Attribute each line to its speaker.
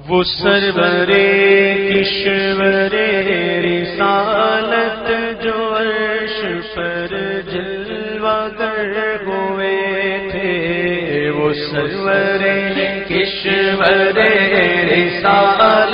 Speaker 1: वो सरवरे किश्वरे रिसालत जो अर्श पर जलवागर हुए थे। वो सरवरे किश्वरे रिसालत